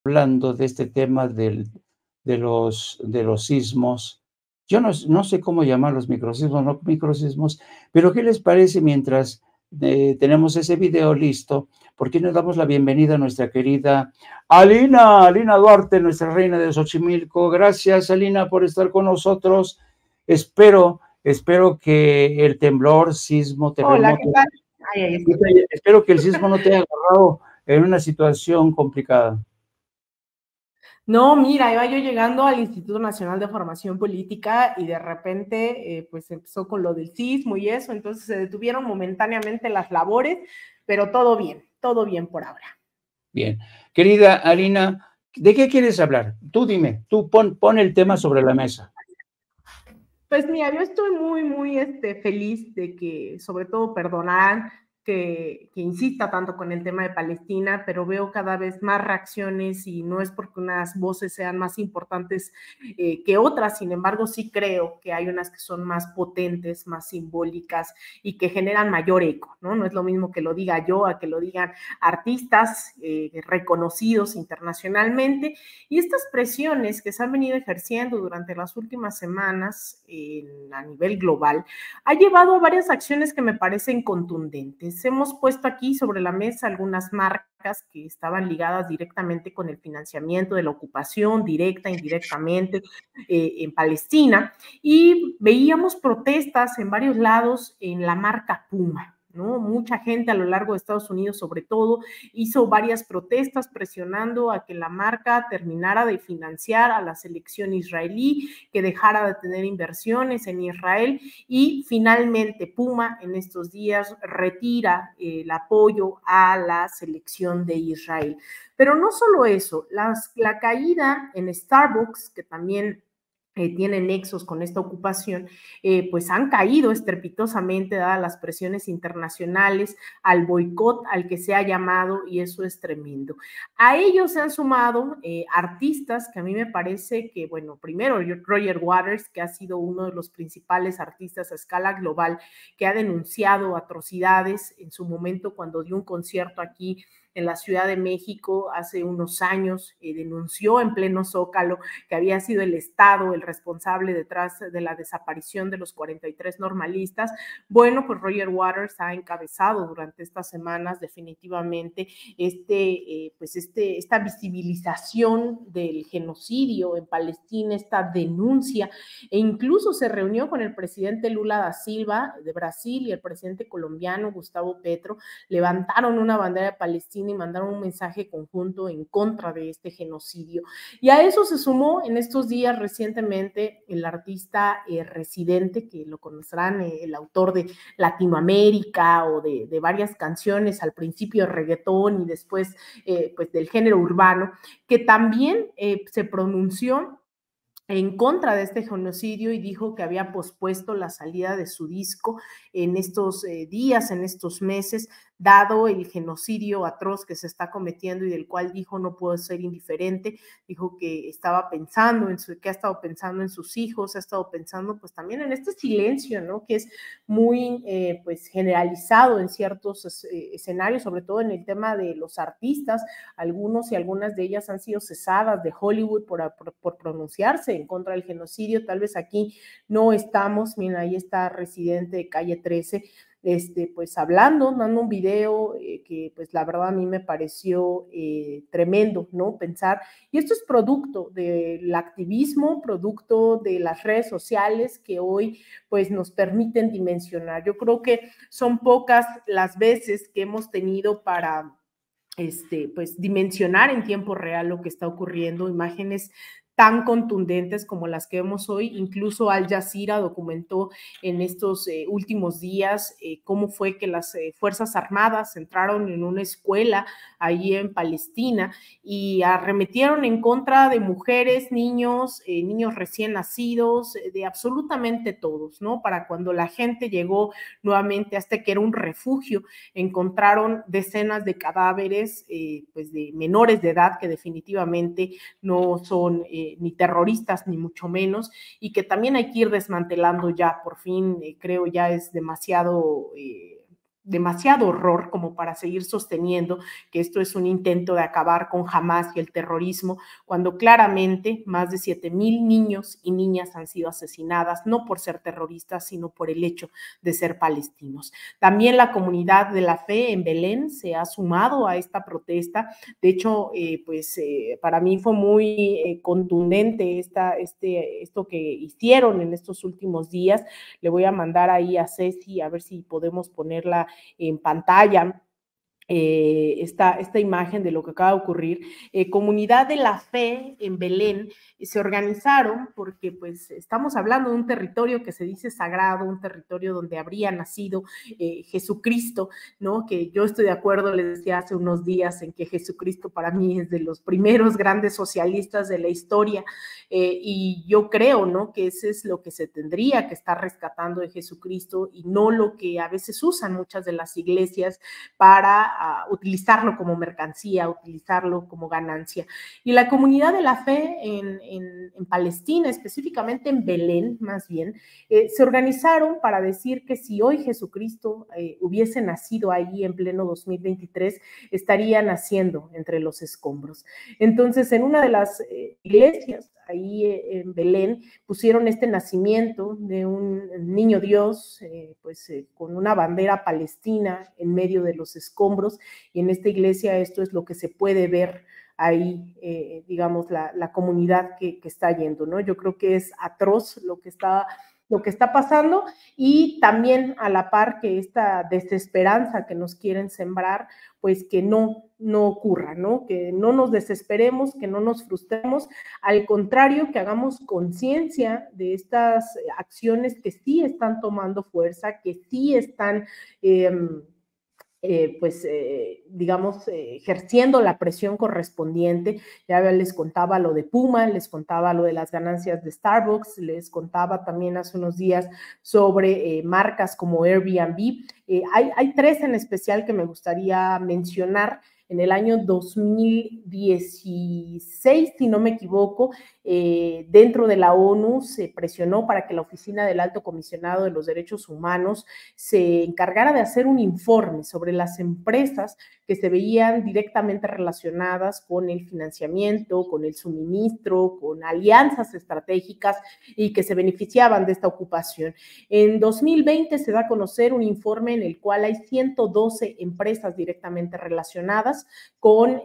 hablando de este tema de los sismos. Yo no sé cómo llamar los microsismos, no microsismos, pero ¿qué les parece mientras tenemos ese video listo? ¿Por qué no damos la bienvenida a nuestra querida Alina Duarte, nuestra reina de Xochimilco? Gracias, Alina, por estar con nosotros. Espero que el temblor, sismo, Hola, ¿qué terremoto, tal? Ahí estoy. espero que el sismo no te haya agarrado en una situación complicada. No, mira, iba yo llegando al Instituto Nacional de Formación Política y de repente, pues empezó con lo del sismo y eso, entonces se detuvieron momentáneamente las labores, pero todo bien por ahora. Bien. Querida Alina, ¿de qué quieres hablar? Tú dime, tú pon el tema sobre la mesa. Pues mira, yo estoy muy feliz de que, sobre todo, perdonar que insista tanto con el tema de Palestina, pero veo cada vez más reacciones y no es porque unas voces sean más importantes que otras, sin embargo, sí creo que hay unas que son más potentes, más simbólicas y que generan mayor eco, ¿no? No es lo mismo que lo diga yo a que lo digan artistas reconocidos internacionalmente y estas presiones que se han venido ejerciendo durante las últimas semanas a nivel global ha llevado a varias acciones que me parecen contundentes. Hemos puesto aquí sobre la mesa algunas marcas que estaban ligadas directamente con el financiamiento de la ocupación, directa, indirectamente, en Palestina, y veíamos protestas en varios lados en la marca Puma, ¿no? Mucha gente a lo largo de Estados Unidos, sobre todo, hizo varias protestas presionando a que la marca terminara de financiar a la selección israelí, que dejara de tener inversiones en Israel y finalmente Puma en estos días retira el apoyo a la selección de Israel. Pero no solo eso, la caída en Starbucks, que también tienen nexos con esta ocupación, pues han caído estrepitosamente dadas las presiones internacionales, al boicot al que se ha llamado, y eso es tremendo. A ellos se han sumado artistas que a mí me parece que, bueno, primero Roger Waters, que ha sido uno de los principales artistas a escala global, que ha denunciado atrocidades en su momento cuando dio un concierto aquí en la Ciudad de México hace unos años, denunció en pleno Zócalo que había sido el Estado el responsable detrás de la desaparición de los 43 normalistas. Bueno, pues Roger Waters ha encabezado durante estas semanas definitivamente esta visibilización del genocidio en Palestina, esta denuncia, e incluso se reunió con el presidente Lula da Silva de Brasil y el presidente colombiano Gustavo Petro, levantaron una bandera de Palestina y mandaron un mensaje conjunto en contra de este genocidio. Y a eso se sumó en estos días recientemente el artista Residente, que lo conocerán, el autor de Latinoamérica o de varias canciones, al principio reggaetón y después pues del género urbano, que también se pronunció en contra de este genocidio y dijo que había pospuesto la salida de su disco en estos días, en estos meses, dado el genocidio atroz que se está cometiendo y del cual dijo no puedo ser indiferente. Dijo que estaba pensando que ha estado pensando en sus hijos, ha estado pensando pues también en este silencio, ¿no? Que es muy pues generalizado en ciertos escenarios, sobre todo en el tema de los artistas. Algunos y algunas de ellas han sido cesadas de Hollywood por pronunciarse en contra del genocidio. Tal vez aquí no estamos, miren, ahí está Residente de Calle 13, pues hablando, dando un video que pues la verdad a mí me pareció tremendo, ¿no? Pensar, y esto es producto del activismo, producto de las redes sociales que hoy pues nos permiten dimensionar. Yo creo que son pocas las veces que hemos tenido para pues dimensionar en tiempo real lo que está ocurriendo, imágenes tan contundentes como las que vemos hoy. Incluso Al Jazeera documentó en estos últimos días cómo fue que las Fuerzas Armadas entraron en una escuela ahí en Palestina y arremetieron en contra de mujeres, niños, niños recién nacidos, de absolutamente todos, ¿no? Para cuando la gente llegó nuevamente hasta que era un refugio, encontraron decenas de cadáveres pues de menores de edad que definitivamente no son ni terroristas ni mucho menos, y que también hay que ir desmantelando ya, por fin creo ya es demasiado demasiado horror como para seguir sosteniendo que esto es un intento de acabar con Hamás y el terrorismo, cuando claramente más de 7,000 niños y niñas han sido asesinadas, no por ser terroristas, sino por el hecho de ser palestinos. También la comunidad de la fe en Belén se ha sumado a esta protesta. De hecho, para mí fue muy contundente esto que hicieron en estos últimos días. Le voy a mandar ahí a Ceci a ver si podemos ponerla en pantalla. Esta imagen de lo que acaba de ocurrir. Comunidad de la Fe en Belén se organizaron porque pues estamos hablando de un territorio que se dice sagrado, un territorio donde habría nacido Jesucristo, ¿no? Que yo estoy de acuerdo, les decía hace unos días, en que Jesucristo para mí es de los primeros grandes socialistas de la historia, y yo creo, ¿no?, que ese es lo que se tendría que estar rescatando de Jesucristo y no lo que a veces usan muchas de las iglesias para utilizarlo como mercancía, utilizarlo como ganancia. Y la comunidad de la fe en Palestina, específicamente en Belén, más bien, se organizaron para decir que si hoy Jesucristo hubiese nacido ahí en pleno 2023, estaría naciendo entre los escombros. Entonces, en una de las iglesias ahí en Belén pusieron este nacimiento de un niño Dios, con una bandera palestina en medio de los escombros, y en esta iglesia esto es lo que se puede ver ahí, digamos, la comunidad que está yendo, ¿no? Yo creo que es atroz lo que está pasando, y también a la par que esta desesperanza que nos quieren sembrar, pues que no ocurra, ¿no? Que no nos desesperemos, que no nos frustremos, al contrario, que hagamos conciencia de estas acciones que sí están tomando fuerza, que sí están digamos, ejerciendo la presión correspondiente. Ya les contaba lo de Puma, les contaba lo de las ganancias de Starbucks, les contaba también hace unos días sobre marcas como Airbnb. Hay tres en especial que me gustaría mencionar. En el año 2016, si no me equivoco, dentro de la ONU se presionó para que la Oficina del Alto Comisionado de los Derechos Humanos se encargara de hacer un informe sobre las empresas que se veían directamente relacionadas con el financiamiento, con el suministro, con alianzas estratégicas y que se beneficiaban de esta ocupación. En 2020 se da a conocer un informe en el cual hay 112 empresas directamente relacionadas con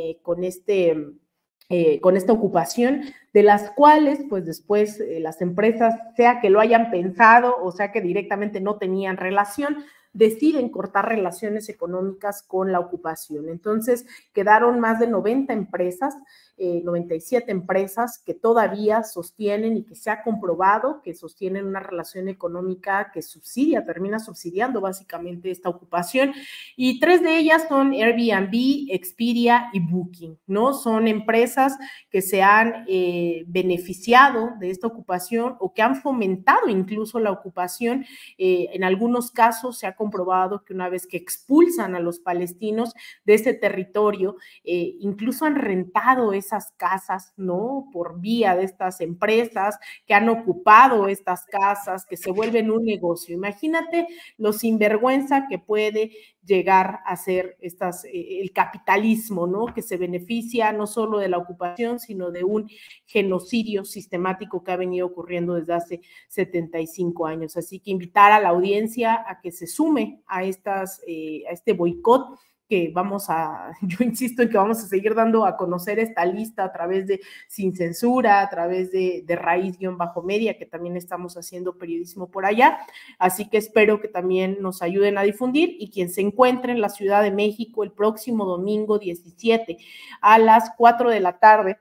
esta ocupación, de las cuales, pues después las empresas, sea que lo hayan pensado o sea que directamente no tenían relación, deciden cortar relaciones económicas con la ocupación. Entonces, quedaron más de 90 empresas, 97 empresas que todavía sostienen y que se ha comprobado que sostienen una relación económica que termina subsidiando básicamente esta ocupación, y 3 de ellas son Airbnb, Expedia y Booking, ¿no? Son empresas que se han beneficiado de esta ocupación o que han fomentado incluso la ocupación. En algunos casos se ha comprobado que una vez que expulsan a los palestinos de ese territorio, incluso han rentado esas casas, ¿no?, por vía de estas empresas que han ocupado estas casas, que se vuelven un negocio. Imagínate lo sinvergüenza que puede llegar a ser el capitalismo, ¿no?, que se beneficia no solo de la ocupación, sino de un genocidio sistemático que ha venido ocurriendo desde hace 75 años. Así que invitar a la audiencia a que se sume a este boicot que yo insisto en que vamos a seguir dando a conocer esta lista a través de Sin Censura, a través de Raíz-Media, que también estamos haciendo periodismo por allá. Así que espero que también nos ayuden a difundir, y quien se encuentre en la Ciudad de México el próximo domingo 17 a las 4 de la tarde,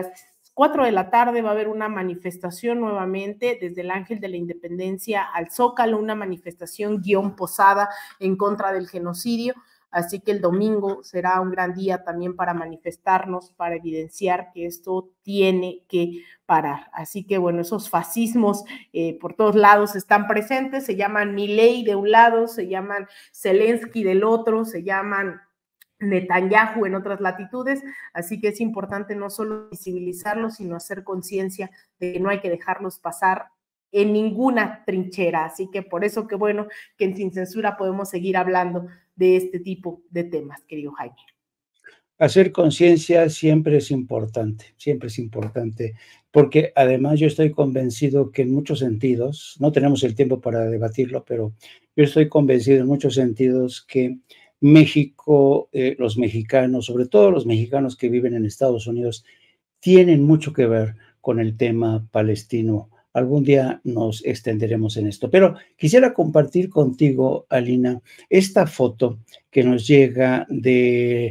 va a haber una manifestación nuevamente desde el Ángel de la Independencia al Zócalo, una manifestación posada en contra del genocidio. Así que el domingo será un gran día también para manifestarnos, para evidenciar que esto tiene que parar. Así que bueno, esos fascismos por todos lados están presentes, se llaman Milei de un lado, se llaman Zelensky del otro, se llaman Netanyahu en otras latitudes, así que es importante no solo visibilizarlos, sino hacer conciencia de que no hay que dejarlos pasar en ninguna trinchera. Así que por eso qué bueno que en Sin Censura podemos seguir hablando de este tipo de temas, querido Jaime. Hacer conciencia siempre es importante, porque además yo estoy convencido que en muchos sentidos, no tenemos el tiempo para debatirlo, pero yo estoy convencido en muchos sentidos que México, los mexicanos, sobre todo los mexicanos que viven en Estados Unidos, tienen mucho que ver con el tema palestino. Algún día nos extenderemos en esto, pero quisiera compartir contigo, Alina, esta foto que nos llega de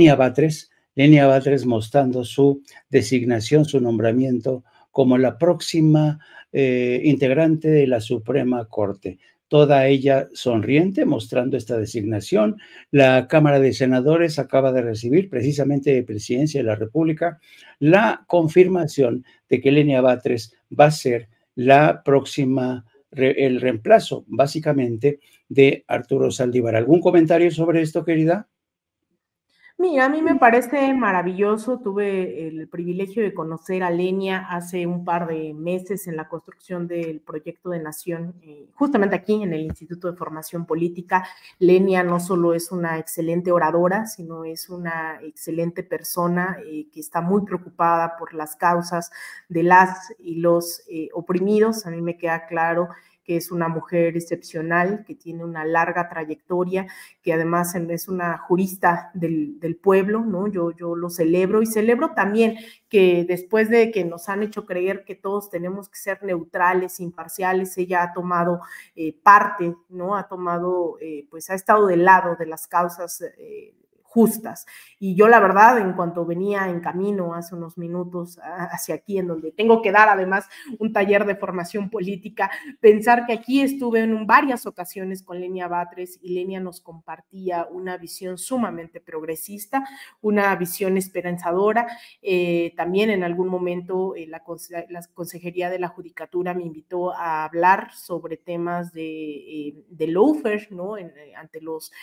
Lenia Batres mostrando su designación, su nombramiento como la próxima integrante de la Suprema Corte. Toda ella sonriente, mostrando esta designación. La Cámara de Senadores acaba de recibir, precisamente de Presidencia de la República, la confirmación de que Lenia Batres va a ser la próxima, el reemplazo, básicamente, de Arturo Saldívar. ¿Algún comentario sobre esto, querida? Mira, a mí me parece maravilloso. Tuve el privilegio de conocer a Lenia hace un par de meses en la construcción del proyecto de nación, justamente aquí en el Instituto de Formación Política. Lenia no solo es una excelente oradora, sino es una excelente persona que está muy preocupada por las causas de las y los oprimidos. A mí me queda claro que es una mujer excepcional, que tiene una larga trayectoria, que además es una jurista del pueblo, ¿no? Yo lo celebro y celebro también que después de que nos han hecho creer que todos tenemos que ser neutrales, imparciales, ella ha tomado parte, ¿no? Ha tomado, pues ha estado del lado de las causas justas. Y yo la verdad, en cuanto venía en camino hace unos minutos hacia aquí, en donde tengo que dar además un taller de formación política, pensar que aquí estuve en varias ocasiones con Lenia Batres y Lenia nos compartía una visión sumamente progresista, una visión esperanzadora. También en algún momento la Consejería de la Judicatura me invitó a hablar sobre temas de lawfare, ¿no? Ante los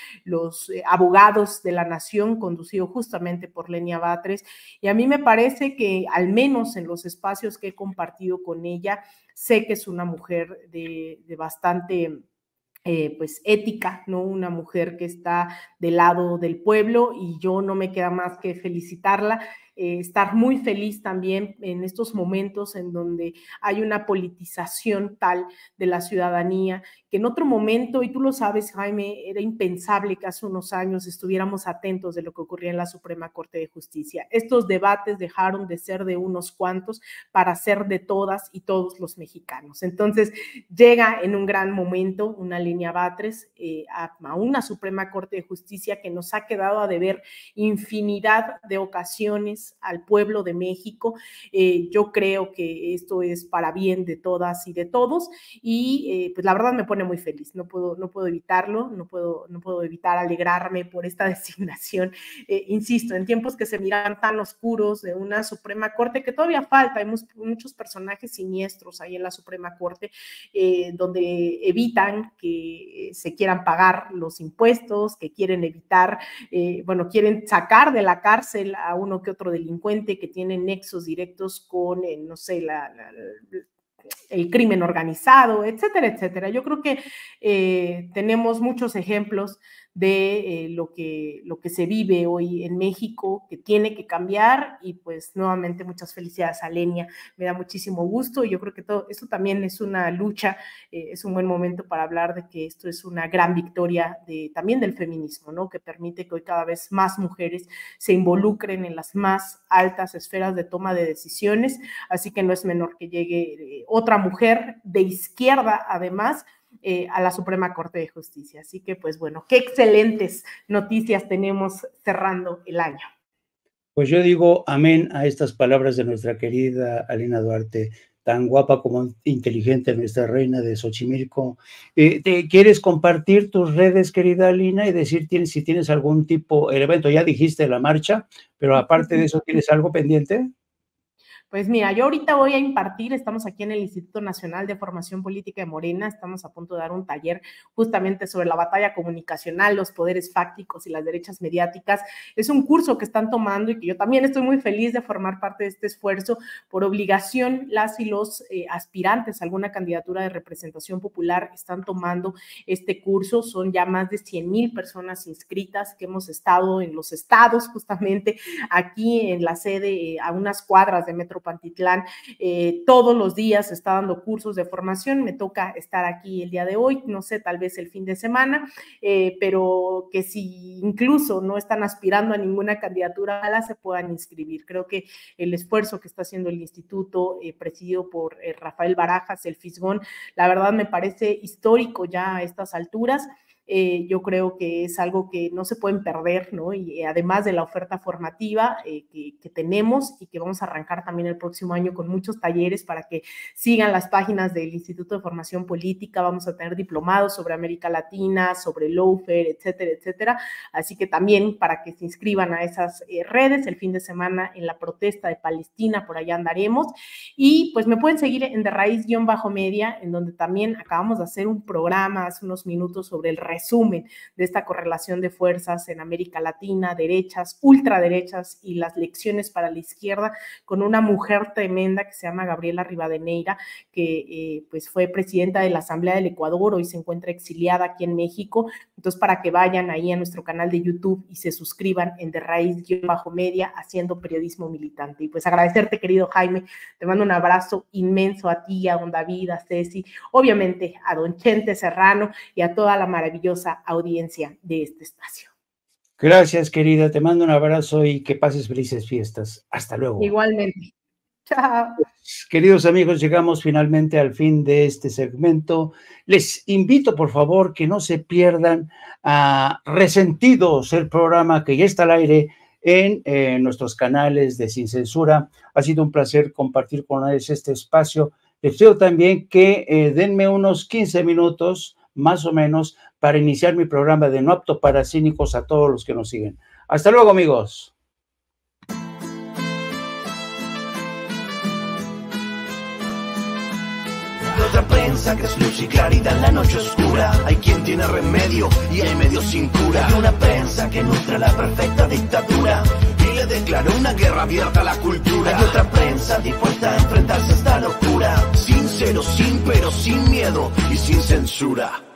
abogados de la nación, conducido justamente por Lenia Batres, y a mí me parece que al menos en los espacios que he compartido con ella, sé que es una mujer de bastante pues ética, ¿no? Una mujer que está del lado del pueblo y yo no me queda más que felicitarla, estar muy feliz también en estos momentos en donde hay una politización tal de la ciudadanía que en otro momento, y tú lo sabes, Jaime, era impensable que hace unos años estuviéramos atentos de lo que ocurría en la Suprema Corte de Justicia. Estos debates dejaron de ser de unos cuantos para ser de todas y todos los mexicanos. Entonces, llega en un gran momento una Lenia Batres a una Suprema Corte de Justicia que nos ha quedado a deber infinidad de ocasiones al pueblo de México. Yo creo que esto es para bien de todas y de todos y pues la verdad me pone muy feliz, no puedo evitarlo, no puedo evitar alegrarme por esta designación. Insisto, en tiempos que se miran tan oscuros de una Suprema Corte, que todavía falta, hay muchos personajes siniestros ahí en la Suprema Corte, donde evitan que se quieran pagar los impuestos, que quieren evitar, quieren sacar de la cárcel a uno que otro delincuente que tiene nexos directos con, no sé, el crimen organizado, etcétera, etcétera. Yo creo que tenemos muchos ejemplos de lo que se vive hoy en México, que tiene que cambiar y pues nuevamente muchas felicidades a Lenia, me da muchísimo gusto y yo creo que todo esto también es una lucha, es un buen momento para hablar de que esto es una gran victoria también del feminismo, ¿no? Que permite que hoy cada vez más mujeres se involucren en las más altas esferas de toma de decisiones, así que no es menor que llegue otra mujer de izquierda además, a la Suprema Corte de Justicia. Así que, pues bueno, qué excelentes noticias tenemos cerrando el año. Pues yo digo amén a estas palabras de nuestra querida Alina Duarte, tan guapa como inteligente, nuestra reina de Xochimilco. ¿Te quieres compartir tus redes, querida Alina, y decir si tienes algún tipo, el evento, ya dijiste la marcha, pero aparte de eso, ¿tienes algo pendiente? Pues mira, yo ahorita voy a impartir, estamos aquí en el Instituto Nacional de Formación Política de Morena, estamos a punto de dar un taller justamente sobre la batalla comunicacional, los poderes fácticos y las derechas mediáticas. Es un curso que están tomando y que yo también estoy muy feliz de formar parte de este esfuerzo. Por obligación, las y los aspirantes a alguna candidatura de representación popular están tomando este curso. Son ya más de 100,000 personas inscritas que hemos estado en los estados, justamente aquí en la sede, a unas cuadras de Metro Pantitlán, todos los días está dando cursos de formación. Me toca estar aquí el día de hoy, no sé, tal vez el fin de semana, pero que si incluso no están aspirando a ninguna candidatura, se puedan inscribir. Creo que el esfuerzo que está haciendo el instituto, presidido por Rafael Barajas, el Fisgón, la verdad me parece histórico ya a estas alturas. Yo creo que es algo que no se pueden perder, ¿no? Y además de la oferta formativa que tenemos y que vamos a arrancar también el próximo año con muchos talleres para que sigan las páginas del Instituto de Formación Política. Vamos a tener diplomados sobre América Latina, sobre lawfare, etcétera, etcétera. Así que también para que se inscriban a esas redes, el fin de semana en la protesta de Palestina, por allá andaremos. Y pues me pueden seguir en De Raíz-Media, en donde también acabamos de hacer un programa hace unos minutos sobre el resumen de esta correlación de fuerzas en América Latina, derechas, ultraderechas y las lecciones para la izquierda, con una mujer tremenda que se llama Gabriela Rivadeneira, que pues fue presidenta de la Asamblea del Ecuador, hoy se encuentra exiliada aquí en México. Entonces, para que vayan ahí a nuestro canal de YouTube y se suscriban en De Raíz-Media, haciendo periodismo militante. Y pues agradecerte, querido Jaime, te mando un abrazo inmenso a ti, a don David, a Ceci, obviamente a don Chente Serrano y a toda la maravillosa audiencia de este espacio. Gracias, querida. Te mando un abrazo y que pases felices fiestas. Hasta luego. Igualmente. Chao. Queridos amigos, llegamos finalmente al fin de este segmento. Les invito, por favor, que no se pierdan a Resentidos, el programa que ya está al aire en nuestros canales de Sin Censura. Ha sido un placer compartir con ustedes este espacio. Les pido también que denme unos 15 minutos, más o menos, para iniciar mi programa de No Apto para Cínicos a todos los que nos siguen. Hasta luego, amigos. Otra prensa que es luz y claridad en la noche oscura. Hay quien tiene remedio y hay medio sin cura. Hay una prensa que nutre la perfecta dictadura y le declaró una guerra abierta a la cultura. Hay otra prensa dispuesta a enfrentarse a esta locura, sincero, sin pero, sin miedo y sin censura.